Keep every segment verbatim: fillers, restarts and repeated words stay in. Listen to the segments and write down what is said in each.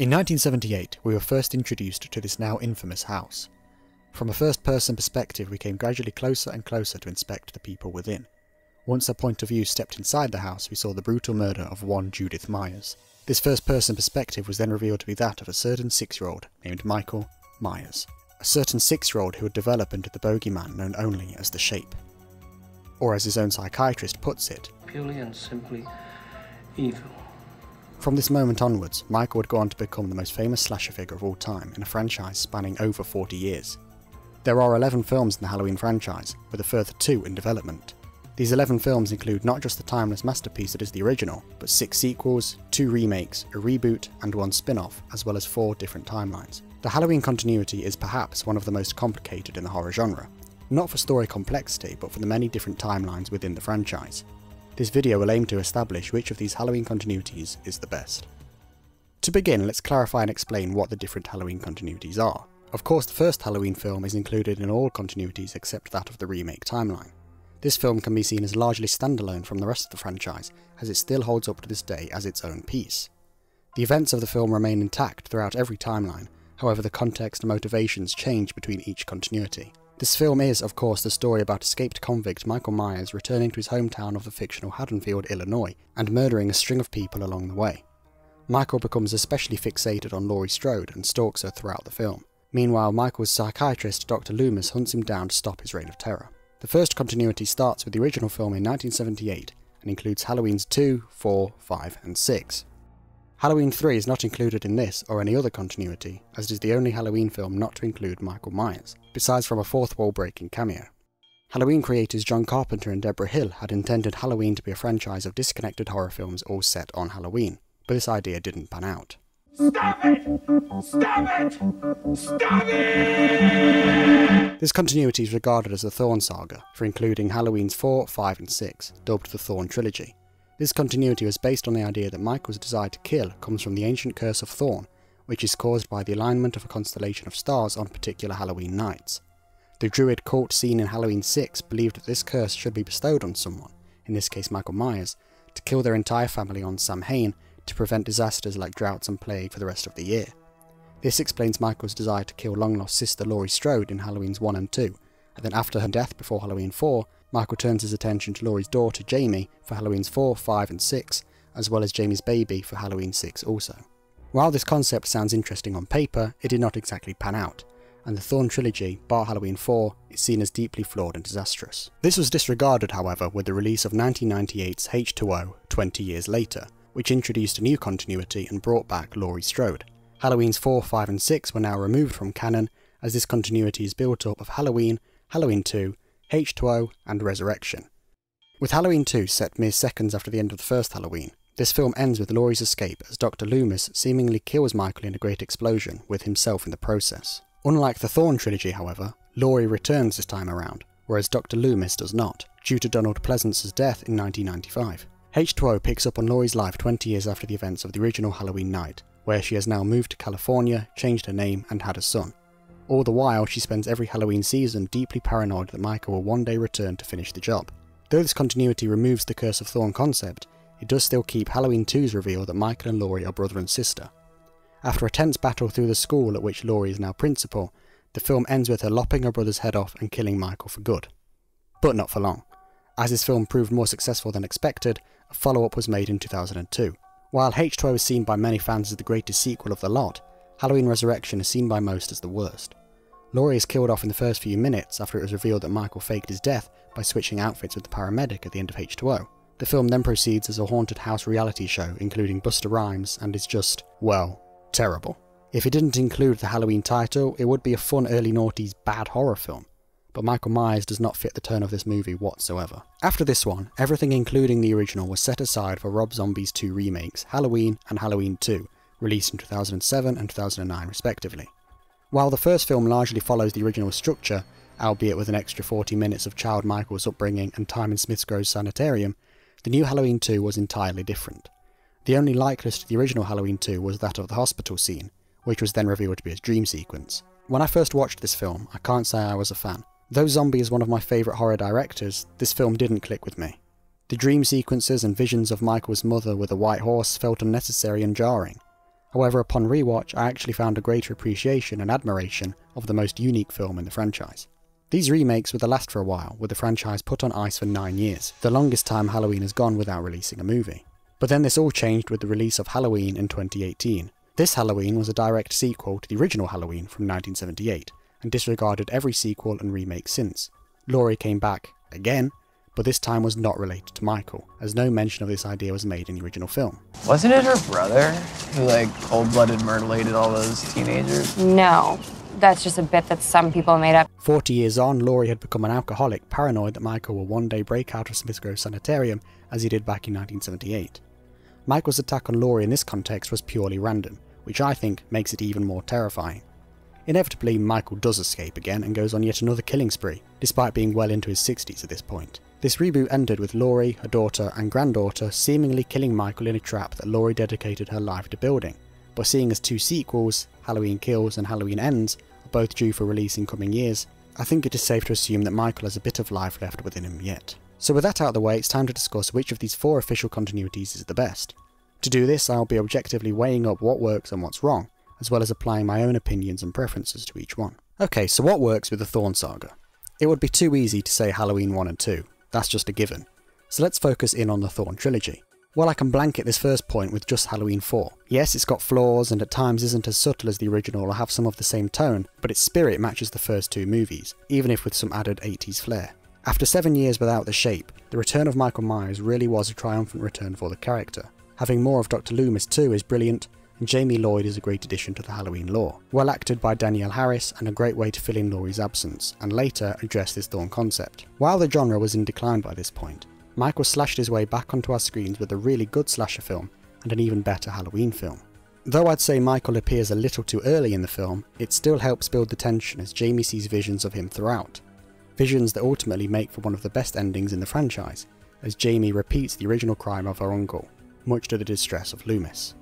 In nineteen seventy-eight, we were first introduced to this now infamous house. From a first-person perspective, we came gradually closer and closer to inspect the people within. Once our point of view stepped inside the house, we saw the brutal murder of one Judith Myers. This first-person perspective was then revealed to be that of a certain six-year-old named Michael Myers. A certain six-year-old who would develop into the bogeyman known only as the Shape. Or as his own psychiatrist puts it, purely and simply evil. From this moment onwards, Michael would go on to become the most famous slasher figure of all time in a franchise spanning over forty years. There are eleven films in the Halloween franchise, with a further two in development. These eleven films include not just the timeless masterpiece that is the original, but six sequels, two remakes, a reboot, and one spin-off, as well as four different timelines. The Halloween continuity is perhaps one of the most complicated in the horror genre, not for story complexity, but for the many different timelines within the franchise. This video will aim to establish which of these Halloween continuities is the best. To begin, let's clarify and explain what the different Halloween continuities are. Of course, the first Halloween film is included in all continuities except that of the remake timeline. This film can be seen as largely standalone from the rest of the franchise, as it still holds up to this day as its own piece. The events of the film remain intact throughout every timeline, however the context and motivations change between each continuity. This film is, of course, the story about escaped convict Michael Myers returning to his hometown of the fictional Haddonfield, Illinois, and murdering a string of people along the way. Michael becomes especially fixated on Laurie Strode and stalks her throughout the film. Meanwhile, Michael's psychiatrist, Doctor Loomis, hunts him down to stop his reign of terror. The first continuity starts with the original film in nineteen seventy-eight and includes Halloweens two, four, five, and six. Halloween three is not included in this or any other continuity, as it is the only Halloween film not to include Michael Myers, besides from a fourth wall-breaking cameo. Halloween creators John Carpenter and Deborah Hill had intended Halloween to be a franchise of disconnected horror films all set on Halloween, but this idea didn't pan out. Stop it! Stop it! Stop it! This continuity is regarded as the Thorn Saga, for including Halloweens four, five, and six, dubbed the Thorn Trilogy. This continuity was based on the idea that Michael's desire to kill comes from the ancient curse of Thorn, which is caused by the alignment of a constellation of stars on particular Halloween nights. The druid cult seen in Halloween six believed that this curse should be bestowed on someone, in this case Michael Myers, to kill their entire family on Samhain to prevent disasters like droughts and plague for the rest of the year. This explains Michael's desire to kill long-lost sister Laurie Strode in Halloweens one and two, and then after her death before Halloween four, Michael turns his attention to Laurie's daughter Jamie for Halloweens four, five, and six, as well as Jamie's baby for Halloween six also. While this concept sounds interesting on paper, it did not exactly pan out, and the Thorn Trilogy, bar Halloween four, is seen as deeply flawed and disastrous. This was disregarded, however, with the release of nineteen ninety-eight's H two O, twenty years later, which introduced a new continuity and brought back Laurie Strode. Halloweens four, five, and six were now removed from canon, as this continuity is built up of Halloween, Halloween two, H two O, and Resurrection. With Halloween two set mere seconds after the end of the first Halloween, this film ends with Laurie's escape as Doctor Loomis seemingly kills Michael in a great explosion, with himself in the process. Unlike the Thorn Trilogy, however, Laurie returns this time around, whereas Doctor Loomis does not, due to Donald Pleasance's death in nineteen ninety-five. H two O picks up on Laurie's life twenty years after the events of the original Halloween night, where she has now moved to California, changed her name, and had a son. All the while, she spends every Halloween season deeply paranoid that Michael will one day return to finish the job. Though this continuity removes the Curse of Thorn concept, it does still keep Halloween two's reveal that Michael and Laurie are brother and sister. After a tense battle through the school at which Laurie is now principal, the film ends with her lopping her brother's head off and killing Michael for good. But not for long. As this film proved more successful than expected, a follow-up was made in two thousand two. While H two O is seen by many fans as the greatest sequel of the lot, Halloween Resurrection is seen by most as the worst. Laurie is killed off in the first few minutes after it was revealed that Michael faked his death by switching outfits with the paramedic at the end of H two O. The film then proceeds as a haunted house reality show including Busta Rhymes and is just, well, terrible. If it didn't include the Halloween title, it would be a fun early noughties bad horror film, but Michael Myers does not fit the tone of this movie whatsoever. After this one, everything including the original was set aside for Rob Zombie's two remakes, Halloween and Halloween two, released in two thousand seven and two thousand nine respectively. While the first film largely follows the original structure, albeit with an extra forty minutes of child Michael's upbringing and time in Smithsgrove's sanitarium, the new Halloween two was entirely different. The only likeness to the original Halloween two was that of the hospital scene, which was then revealed to be his dream sequence. When I first watched this film, I can't say I was a fan. Though Zombie is one of my favourite horror directors, this film didn't click with me. The dream sequences and visions of Michael's mother with a white horse felt unnecessary and jarring. However, upon rewatch, I actually found a greater appreciation and admiration of the most unique film in the franchise. These remakes were the last for a while, with the franchise put on ice for nine years, the longest time Halloween has gone without releasing a movie. But then this all changed with the release of Halloween in twenty eighteen. This Halloween was a direct sequel to the original Halloween from nineteen seventy-eight, and disregarded every sequel and remake since. Laurie came back, again, but this time was not related to Michael, as no mention of this idea was made in the original film. Wasn't it her brother who, like, cold-blooded murdered all those teenagers? No, that's just a bit that some people made up. Forty years on, Laurie had become an alcoholic, paranoid that Michael will one day break out of Smith Grove Sanitarium, as he did back in nineteen seventy-eight. Michael's attack on Laurie in this context was purely random, which I think makes it even more terrifying. Inevitably, Michael does escape again and goes on yet another killing spree, despite being well into his sixties at this point. This reboot ended with Laurie, her daughter and granddaughter seemingly killing Michael in a trap that Laurie dedicated her life to building, but seeing as two sequels, Halloween Kills and Halloween Ends, are both due for release in coming years, I think it is safe to assume that Michael has a bit of life left within him yet. So with that out of the way, it's time to discuss which of these four official continuities is the best. To do this, I'll be objectively weighing up what works and what's wrong, as well as applying my own opinions and preferences to each one. Okay, so what works with the Thorn Saga? It would be too easy to say Halloween one and two, that's just a given. So let's focus in on the Thorn trilogy. Well, I can blanket this first point with just Halloween four. Yes, it's got flaws and at times isn't as subtle as the original or have some of the same tone, but its spirit matches the first two movies, even if with some added eighties flair. After seven years without the shape, the return of Michael Myers really was a triumphant return for the character. Having more of Doctor Loomis too is brilliant, and Jamie Lloyd is a great addition to the Halloween lore. Well acted by Danielle Harris and a great way to fill in Laurie's absence, and later address this Thorn concept. While the genre was in decline by this point, Michael slashed his way back onto our screens with a really good slasher film and an even better Halloween film. Though I'd say Michael appears a little too early in the film, it still helps build the tension as Jamie sees visions of him throughout. Visions that ultimately make for one of the best endings in the franchise, as Jamie repeats the original crime of her uncle, much to the distress of Loomis.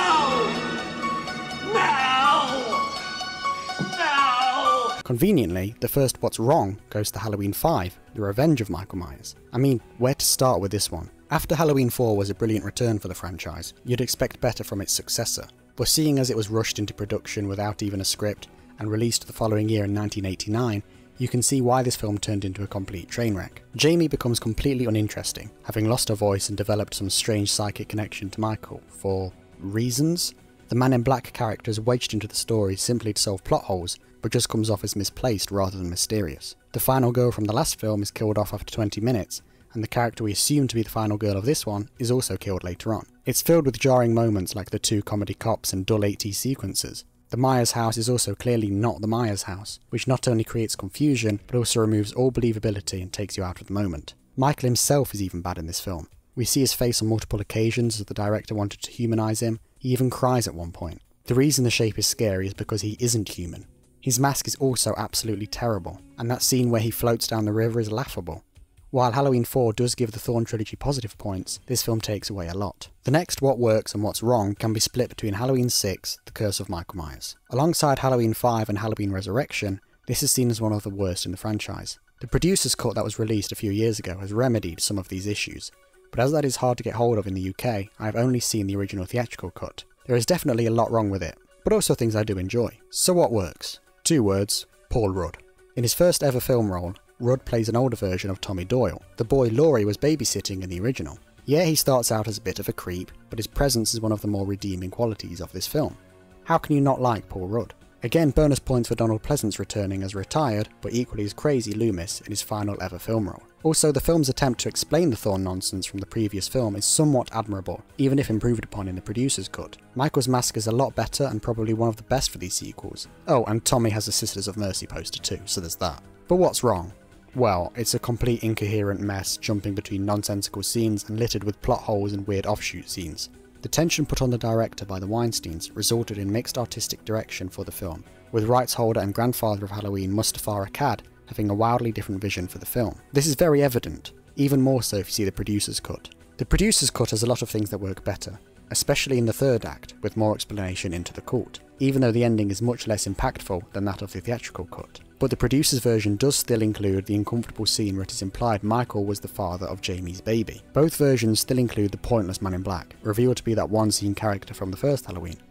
Conveniently, the first What's Wrong goes to Halloween five, The Revenge of Michael Myers. I mean, where to start with this one? After Halloween four was a brilliant return for the franchise, you'd expect better from its successor, but seeing as it was rushed into production without even a script and released the following year in nineteen eighty-nine, you can see why this film turned into a complete train wreck. Jamie becomes completely uninteresting, having lost her voice and developed some strange psychic connection to Michael, for reasons? The Man in Black character is wedged into the story simply to solve plot holes, but just comes off as misplaced rather than mysterious. The final girl from the last film is killed off after twenty minutes, and the character we assume to be the final girl of this one is also killed later on. It's filled with jarring moments like the two comedy cops and dull eighties sequences. The Myers house is also clearly not the Myers house, which not only creates confusion, but also removes all believability and takes you out of the moment. Michael himself is even bad in this film. We see his face on multiple occasions as the director wanted to humanise him. He even cries at one point. The reason the shape is scary is because he isn't human. His mask is also absolutely terrible, and that scene where he floats down the river is laughable. While Halloween four does give the Thorn trilogy positive points, this film takes away a lot. The next What Works and What's Wrong can be split between Halloween six, The Curse of Michael Myers. Alongside Halloween five and Halloween Resurrection, this is seen as one of the worst in the franchise. The producer's cut that was released a few years ago has remedied some of these issues, but as that is hard to get hold of in the U K, I have only seen the original theatrical cut. There is definitely a lot wrong with it, but also things I do enjoy. So what works? Two words, Paul Rudd. In his first ever film role, Rudd plays an older version of Tommy Doyle, the boy Laurie was babysitting in the original. Yeah, he starts out as a bit of a creep, but his presence is one of the more redeeming qualities of this film. How can you not like Paul Rudd? Again, bonus points for Donald Pleasance returning as retired, but equally as crazy Loomis in his final ever film role. Also, the film's attempt to explain the Thorn nonsense from the previous film is somewhat admirable, even if improved upon in the producer's cut. Michael's mask is a lot better and probably one of the best for these sequels. Oh, and Tommy has a Sisters of Mercy poster too, so there's that. But what's wrong? Well, it's a complete incoherent mess jumping between nonsensical scenes and littered with plot holes and weird offshoot scenes. The tension put on the director by the Weinsteins resulted in mixed artistic direction for the film, with rights holder and grandfather of Halloween Mustafa Akkad having a wildly different vision for the film. This is very evident, even more so if you see the producer's cut. The producer's cut has a lot of things that work better, especially in the third act, with more explanation into the cult, even though the ending is much less impactful than that of the theatrical cut. But the producer's version does still include the uncomfortable scene where it is implied Michael was the father of Jamie's baby. Both versions still include the pointless Man in Black, revealed to be that one scene character from the first Halloween.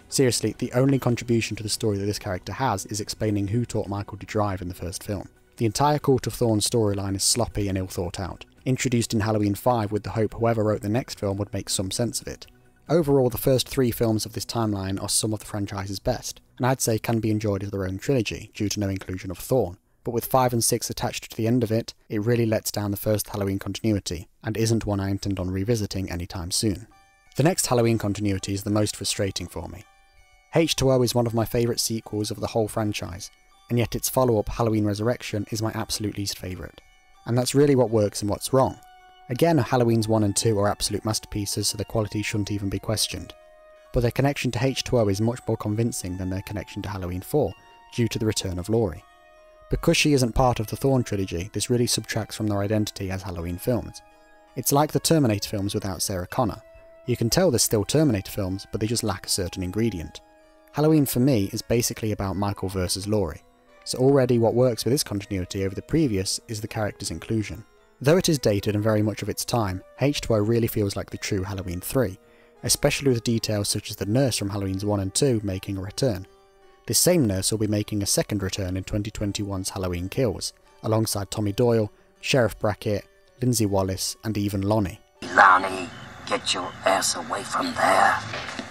Seriously, the only contribution to the story that this character has is explaining who taught Michael to drive in the first film. The entire Court of Thorns storyline is sloppy and ill thought out, introduced in Halloween five with the hope whoever wrote the next film would make some sense of it. Overall, the first three films of this timeline are some of the franchise's best, and I'd say can be enjoyed as their own trilogy due to no inclusion of Thorn, but with five and six attached to the end of it, it really lets down the first Halloween continuity, and isn't one I intend on revisiting anytime soon. The next Halloween continuity is the most frustrating for me. H two O is one of my favourite sequels of the whole franchise, and yet its follow-up Halloween Resurrection is my absolute least favourite. And that's really what works and what's wrong. Again, Halloweens one and two are absolute masterpieces, so their quality shouldn't even be questioned. But their connection to H two O is much more convincing than their connection to Halloween four, due to the return of Laurie. Because she isn't part of the Thorn trilogy, this really subtracts from their identity as Halloween films. It's like the Terminator films without Sarah Connor. You can tell they're still Terminator films, but they just lack a certain ingredient. Halloween for me is basically about Michael versus Laurie, so already what works with this continuity over the previous is the character's inclusion. Though it is dated and very much of its time, H two O really feels like the true Halloween three, especially with details such as the nurse from Halloweens one and two making a return. This same nurse will be making a second return in twenty twenty-one's Halloween Kills, alongside Tommy Doyle, Sheriff Brackett, Lindsay Wallace, and even Lonnie. Lonnie, get your ass away from there.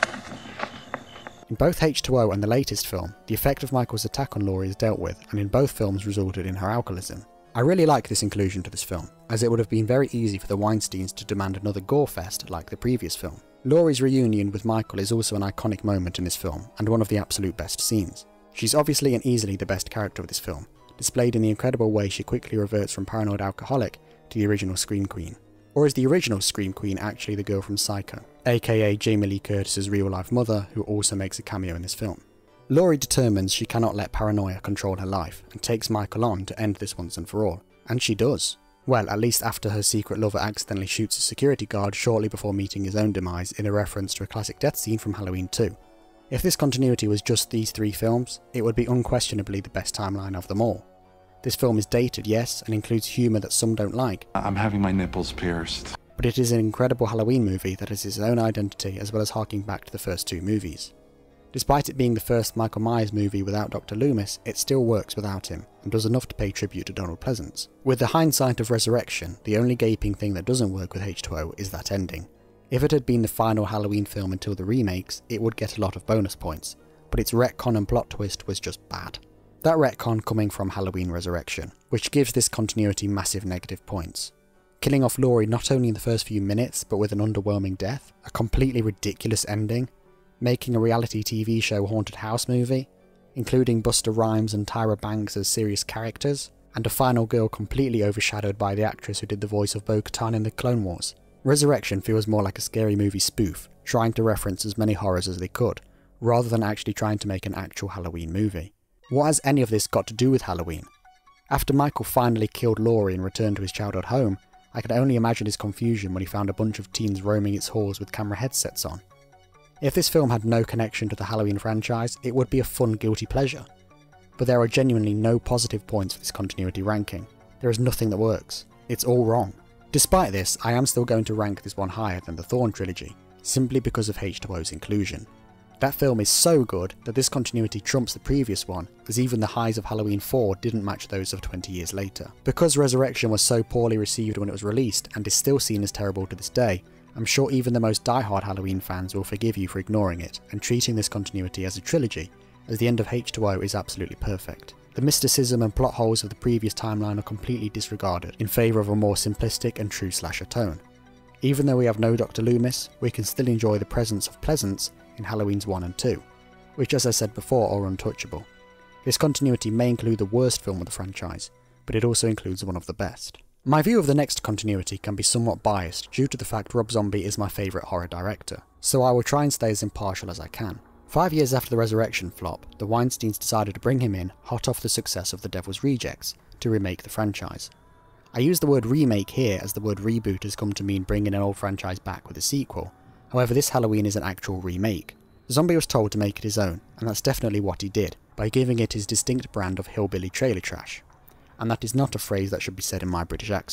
In both H two O and the latest film, the effect of Michael's attack on Laurie is dealt with, and in both films resulted in her alcoholism. I really like this inclusion to this film, as it would have been very easy for the Weinsteins to demand another gore fest like the previous film. Laurie's reunion with Michael is also an iconic moment in this film, and one of the absolute best scenes. She's obviously and easily the best character of this film, displayed in the incredible way she quickly reverts from paranoid alcoholic to the original Scream Queen. Or is the original Scream Queen actually the girl from Psycho, aka Jamie Lee Curtis's real-life mother, who also makes a cameo in this film? Laurie determines she cannot let paranoia control her life, and takes Michael on to end this once and for all. And she does. Well, at least after her secret lover accidentally shoots a security guard shortly before meeting his own demise in a reference to a classic death scene from Halloween two. If this continuity was just these three films, it would be unquestionably the best timeline of them all. This film is dated, yes, and includes humour that some don't like. I'm having my nipples pierced. But it is an incredible Halloween movie that has its own identity as well as harking back to the first two movies. Despite it being the first Michael Myers movie without Doctor Loomis, it still works without him, and does enough to pay tribute to Donald Pleasance. With the hindsight of Resurrection, the only gaping thing that doesn't work with H two O is that ending. If it had been the final Halloween film until the remakes, it would get a lot of bonus points, but its retcon and plot twist was just bad. That retcon coming from Halloween Resurrection, which gives this continuity massive negative points. Killing off Laurie not only in the first few minutes, but with an underwhelming death, a completely ridiculous ending, making a reality T V show haunted house movie, including Busta Rhymes and Tyra Banks as serious characters, and a final girl completely overshadowed by the actress who did the voice of Bo-Katan in the Clone Wars. Resurrection feels more like a scary movie spoof, trying to reference as many horrors as they could, rather than actually trying to make an actual Halloween movie. What has any of this got to do with Halloween? After Michael finally killed Laurie and returned to his childhood home, I can only imagine his confusion when he found a bunch of teens roaming its halls with camera headsets on. If this film had no connection to the Halloween franchise, it would be a fun guilty pleasure. But there are genuinely no positive points for this continuity ranking. There is nothing that works. It's all wrong. Despite this, I am still going to rank this one higher than the Thorn trilogy, simply because of H two O's inclusion. That film is so good that this continuity trumps the previous one, as even the highs of Halloween four didn't match those of twenty years later. Because Resurrection was so poorly received when it was released and is still seen as terrible to this day, I'm sure even the most die-hard Halloween fans will forgive you for ignoring it and treating this continuity as a trilogy, as the end of H two O is absolutely perfect. The mysticism and plot holes of the previous timeline are completely disregarded in favour of a more simplistic and true slasher tone. Even though we have no Doctor Loomis, we can still enjoy the presence of Pleasance in Halloweens one and two, which as I said before are untouchable. This continuity may include the worst film of the franchise, but it also includes one of the best. My view of the next continuity can be somewhat biased due to the fact Rob Zombie is my favourite horror director, so I will try and stay as impartial as I can. Five years after the Resurrection flop, the Weinsteins decided to bring him in hot off the success of The Devil's Rejects to remake the franchise. I use the word remake here as the word reboot has come to mean bringing an old franchise back with a sequel. However, this Halloween is an actual remake. Zombie was told to make it his own, and that's definitely what he did, by giving it his distinct brand of hillbilly trailer trash. And that is not a phrase that should be said in my British accent.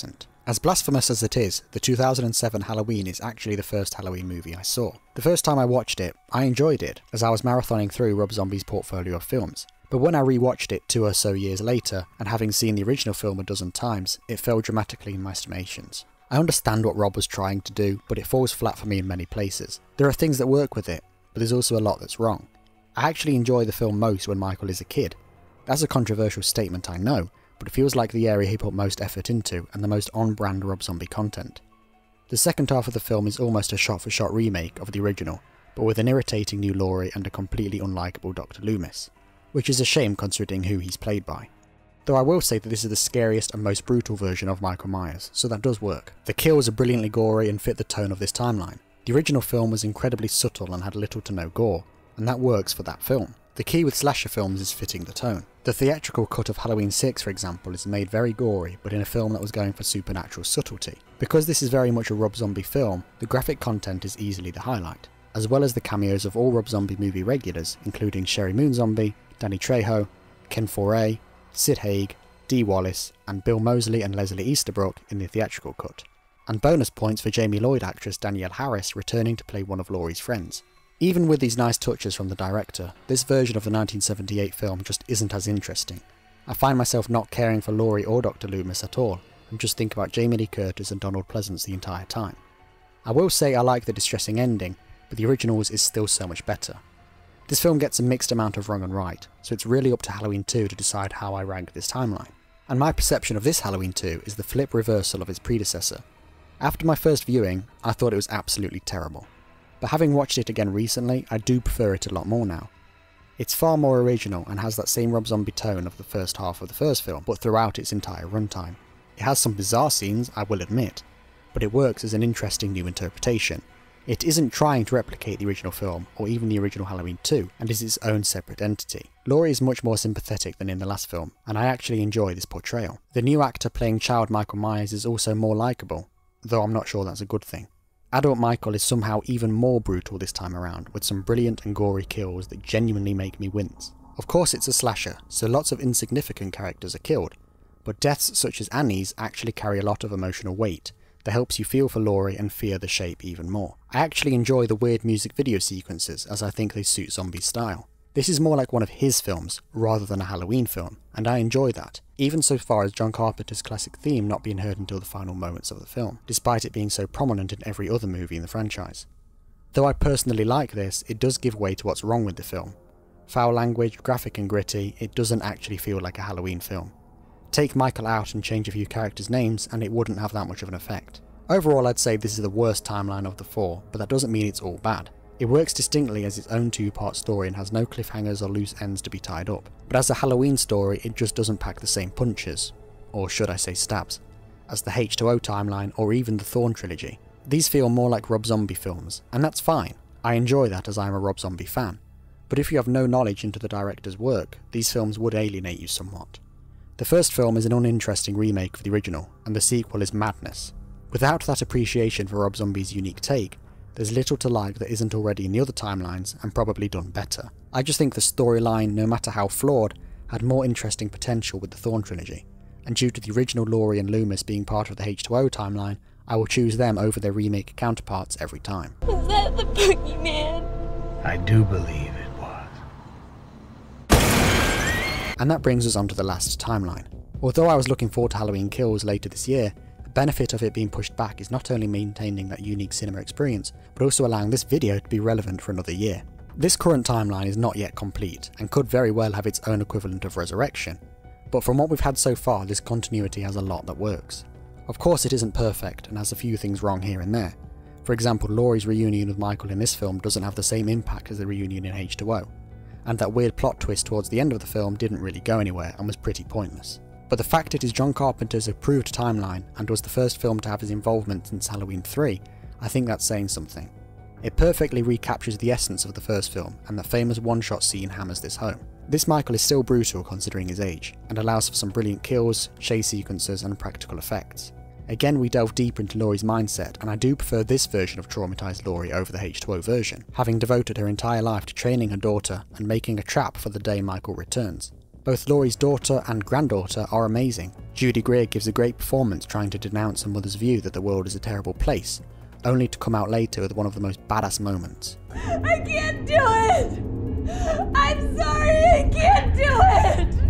As blasphemous as it is, the two thousand seven Halloween is actually the first Halloween movie I saw. The first time I watched it, I enjoyed it, as I was marathoning through Rob Zombie's portfolio of films. But when I rewatched it two or so years later, and having seen the original film a dozen times, it fell dramatically in my estimations. I understand what Rob was trying to do, but it falls flat for me in many places. There are things that work with it, but there's also a lot that's wrong. I actually enjoy the film most when Michael is a kid. That's a controversial statement, I know, but it feels like the area he put most effort into and the most on-brand Rob Zombie content. The second half of the film is almost a shot-for-shot remake of the original, but with an irritating new Laurie and a completely unlikable Doctor Loomis, which is a shame considering who he's played by. Though I will say that this is the scariest and most brutal version of Michael Myers, so that does work. The kills are brilliantly gory and fit the tone of this timeline. The original film was incredibly subtle and had little to no gore, and that works for that film. The key with slasher films is fitting the tone. The theatrical cut of Halloween six, for example, is made very gory, but in a film that was going for supernatural subtlety. Because this is very much a Rob Zombie film, the graphic content is easily the highlight, as well as the cameos of all Rob Zombie movie regulars, including Sherry Moon Zombie, Danny Trejo, Ken Foree, Sid Haig, Dee Wallace, and Bill Moseley and Leslie Easterbrook in the theatrical cut. And bonus points for Jamie Lloyd actress Danielle Harris returning to play one of Laurie's friends. Even with these nice touches from the director, this version of the nineteen seventy-eight film just isn't as interesting. I find myself not caring for Laurie or Doctor Loomis at all, and just think about Jamie Lee Curtis and Donald Pleasance the entire time. I will say I like the distressing ending, but the originals is still so much better. This film gets a mixed amount of wrong and right, so it's really up to Halloween two to decide how I rank this timeline. And my perception of this Halloween two is the flip reversal of its predecessor. After my first viewing, I thought it was absolutely terrible. But having watched it again recently, I do prefer it a lot more now. It's far more original and has that same Rob Zombie tone of the first half of the first film, but throughout its entire runtime. It has some bizarre scenes, I will admit, but it works as an interesting new interpretation. It isn't trying to replicate the original film, or even the original Halloween two, and is its own separate entity. Laurie is much more sympathetic than in the last film, and I actually enjoy this portrayal. The new actor playing child Michael Myers is also more likeable, though I'm not sure that's a good thing. Adult Michael is somehow even more brutal this time around, with some brilliant and gory kills that genuinely make me wince. Of course it's a slasher, so lots of insignificant characters are killed, but deaths such as Annie's actually carry a lot of emotional weight that helps you feel for Laurie and fear the Shape even more. I actually enjoy the weird music video sequences, as I think they suit Zombie's style. This is more like one of his films, rather than a Halloween film, and I enjoy that, even so far as John Carpenter's classic theme not being heard until the final moments of the film, despite it being so prominent in every other movie in the franchise. Though I personally like this, it does give way to what's wrong with the film. Foul language, graphic and gritty, it doesn't actually feel like a Halloween film. Take Michael out and change a few characters' names and it wouldn't have that much of an effect. Overall, I'd say this is the worst timeline of the four, but that doesn't mean it's all bad. It works distinctly as its own two-part story and has no cliffhangers or loose ends to be tied up. But as a Halloween story, it just doesn't pack the same punches, or should I say stabs, as the H two O timeline or even the Thorn trilogy. These feel more like Rob Zombie films, and that's fine. I enjoy that as I am a Rob Zombie fan. But if you have no knowledge into the director's work, these films would alienate you somewhat. The first film is an uninteresting remake of the original, and the sequel is madness. Without that appreciation for Rob Zombie's unique take, there's little to like that isn't already in the other timelines and probably done better. I just think the storyline, no matter how flawed, had more interesting potential with the Thorn trilogy, and due to the original Laurie and Loomis being part of the H two O timeline, I will choose them over their remake counterparts every time. Was that the boogeyman? I do believe it was. And that brings us on to the last timeline. Although I was looking forward to Halloween Kills later this year, the benefit of it being pushed back is not only maintaining that unique cinema experience, but also allowing this video to be relevant for another year. This current timeline is not yet complete, and could very well have its own equivalent of Resurrection, but from what we've had so far, this continuity has a lot that works. Of course it isn't perfect, and has a few things wrong here and there. For example, Laurie's reunion with Michael in this film doesn't have the same impact as the reunion in H two O, and that weird plot twist towards the end of the film didn't really go anywhere and was pretty pointless. But the fact it is John Carpenter's approved timeline and was the first film to have his involvement since Halloween three, I think that's saying something. It perfectly recaptures the essence of the first film, and the famous one-shot scene hammers this home. This Michael is still brutal considering his age, and allows for some brilliant kills, chase sequences and practical effects. Again, we delve deeper into Laurie's mindset, and I do prefer this version of traumatised Laurie over the H two O version, having devoted her entire life to training her daughter and making a trap for the day Michael returns. Both Laurie's daughter and granddaughter are amazing. Judy Greer gives a great performance trying to denounce her mother's view that the world is a terrible place, only to come out later with one of the most badass moments. I can't do it! I'm sorry, I can't do it!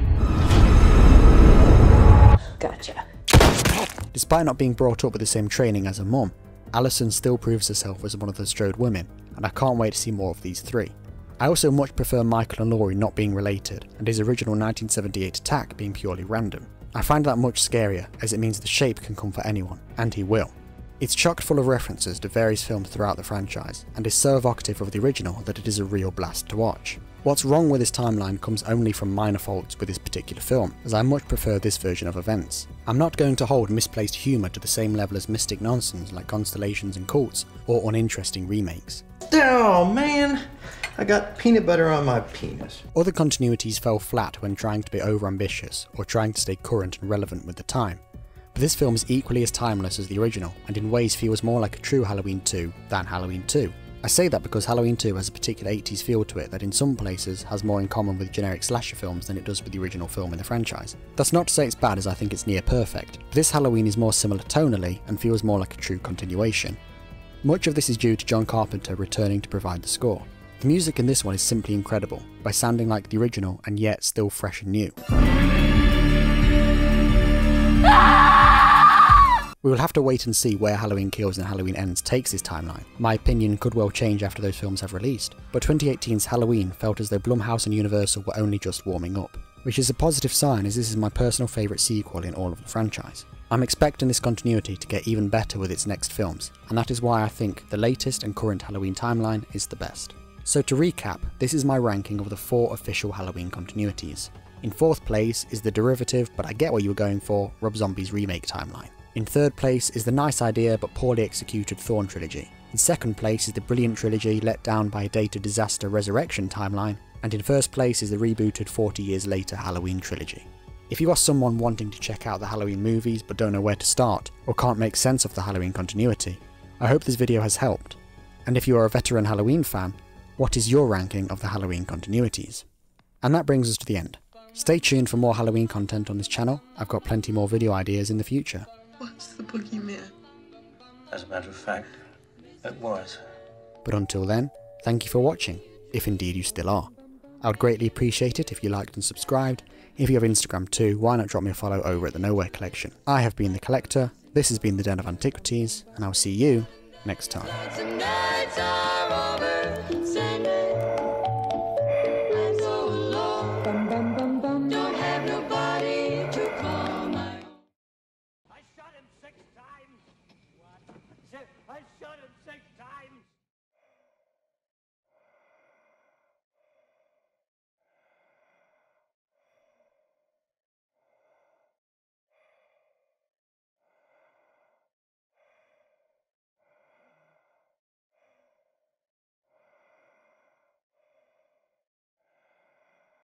Gotcha. Despite not being brought up with the same training as her mum, Alison still proves herself as one of the Strode women, and I can't wait to see more of these three. I also much prefer Michael and Laurie not being related, and his original nineteen seventy-eight attack being purely random. I find that much scarier, as it means the shape can come for anyone, and he will. It's chock full of references to various films throughout the franchise, and is so evocative of the original that it is a real blast to watch. What's wrong with this timeline comes only from minor faults with this particular film, as I much prefer this version of events. I'm not going to hold misplaced humour to the same level as mystic nonsense like Constellations and Cults, or uninteresting remakes. Oh man, I got peanut butter on my penis. Other continuities fell flat when trying to be overambitious, or trying to stay current and relevant with the time. But this film is equally as timeless as the original, and in ways feels more like a true Halloween two than Halloween two. I say that because Halloween two has a particular eighties feel to it that in some places has more in common with generic slasher films than it does with the original film in the franchise. That's not to say it's bad, as I think it's near perfect, but this Halloween is more similar tonally and feels more like a true continuation. Much of this is due to John Carpenter returning to provide the score. The music in this one is simply incredible, by sounding like the original and yet still fresh and new. We will have to wait and see where Halloween Kills and Halloween Ends takes this timeline. My opinion could well change after those films have released, but twenty eighteen's Halloween felt as though Blumhouse and Universal were only just warming up, which is a positive sign as this is my personal favourite sequel in all of the franchise. I'm expecting this continuity to get even better with its next films, and that is why I think the latest and current Halloween timeline is the best. So to recap, this is my ranking of the four official Halloween continuities. In fourth place is the derivative, but I get what you were going for, Rob Zombie's remake timeline. In third place is the nice idea but poorly executed Thorn trilogy. In second place is the brilliant trilogy let down by a dated disaster Resurrection timeline. And in first place is the rebooted forty years later Halloween trilogy. If you are someone wanting to check out the Halloween movies but don't know where to start, or can't make sense of the Halloween continuity, I hope this video has helped. And if you are a veteran Halloween fan, what is your ranking of the Halloween continuities? And that brings us to the end. Stay tuned for more Halloween content on this channel. I've got plenty more video ideas in the future. What's the boogeyman? As a matter of fact, it was. But until then, thank you for watching, if indeed you still are. I would greatly appreciate it if you liked and subscribed. If you have Instagram too, why not drop me a follow over at the Nowhere Collection. I have been The Collector, this has been the Den of Antiquities, and I'll see you next time. I shot him six times.